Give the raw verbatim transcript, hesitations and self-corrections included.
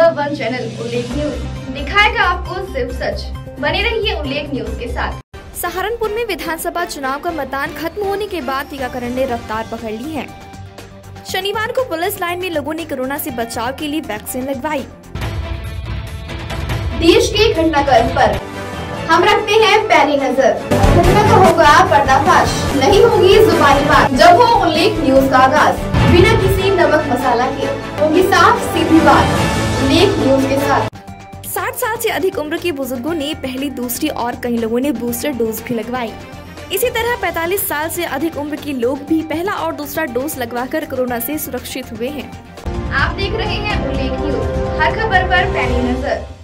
Number one channel Ullekh news दिखाएगा आपको सिर्फ सच। बने रहिए उल्लेख न्यूज के साथ। सहारनपुर में विधानसभा चुनाव का मतदान खत्म होने के बाद टीकाकरण ने रफ्तार पकड़ ली है। शनिवार को पुलिस लाइन में लोगों ने कोरोना से बचाव के लिए वैक्सीन लगवाई। देश के घटनाक्रम पर हम रखते हैं पैनी नजर। घटना का होगा पर्दाफाश, नहीं होगी जुबानी बात। जब हो उल्लेख न्यूज का आगाज, बिना किसी नमक मसाला के होगी साफ सीधी बात। उल्लेख न्यूज के साथ। साठ साल से अधिक उम्र के बुजुर्गों ने पहली, दूसरी और कई लोगों ने बूस्टर डोज भी लगवाई। इसी तरह पैंतालीस साल से अधिक उम्र के लोग भी पहला और दूसरा डोज लगवाकर कोरोना से सुरक्षित हुए हैं। आप देख रहे हैं उल्लेख न्यूज, हर खबर पर पैनी नजर।